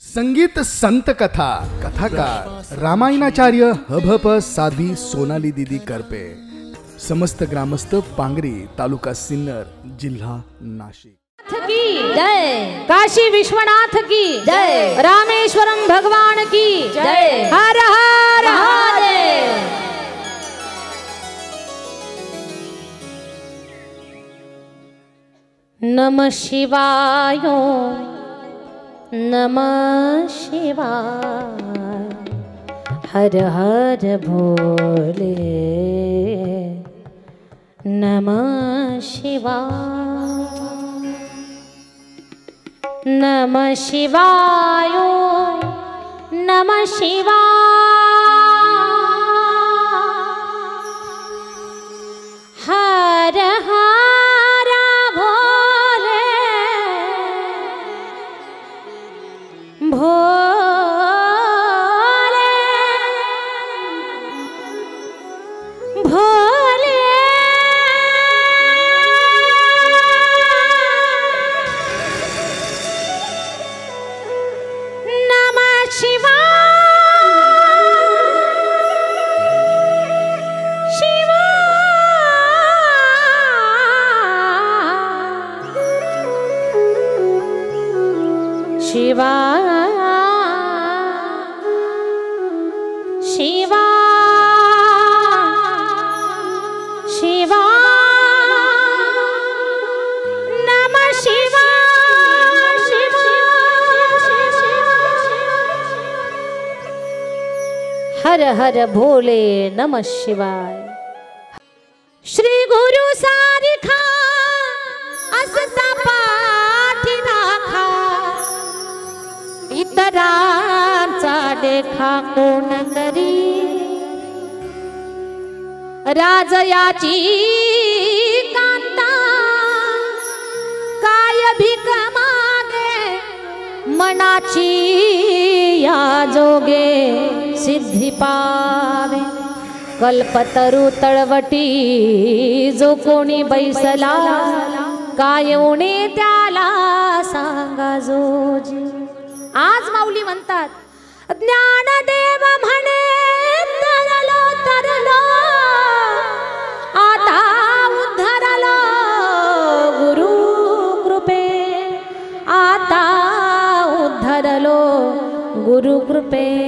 संगीत संत कथा कथाकार रामायणाचार्य हभप साध्वी सोनाली दीदी करपे। समस्त ग्रामस्थ पांगरी, तालुका सिन्नर, जिल्हा नाशिक की जय, काशी विश्वनाथ की जय, रामेश्वरम भगवान की जय, हर हर महादेव। नमः शिवाय, नमः शिवाय, हर हर भोले, नमः शिवाय, नमः शिवाय, नमः शिवाय, हर हर भोले, भोले, भोले, शिवा शिवा शिवा, नमः शिवा शिवा, हर हर भोले, नमः शिवाय। श्री गुरु सारिखा असता पाठी राखा, इतरांचा देखा कोण करी, राजयाची कांता काय भीक मागे, मनाची या जोगे सिद्धी पावे। कल्पतरू तळवटी जो कोणी बैसला, काय उणे त्याला सांगा जोजी। आज माऊली म्हणतात, ज्ञानदेव म्हणे तरलो तरलो, आता उद्धरलो गुरु कृपे, आता उद्धरलो गुरु कृपे।